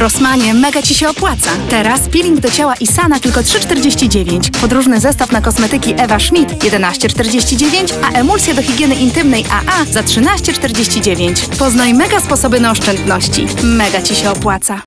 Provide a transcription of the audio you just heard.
Rossmanie mega Ci się opłaca. Teraz peeling do ciała Isana tylko 3,49. Podróżny zestaw na kosmetyki Ewa Schmidt 11,49, a emulsja do higieny intymnej AA za 13,49. Poznaj mega sposoby na oszczędności. Mega Ci się opłaca.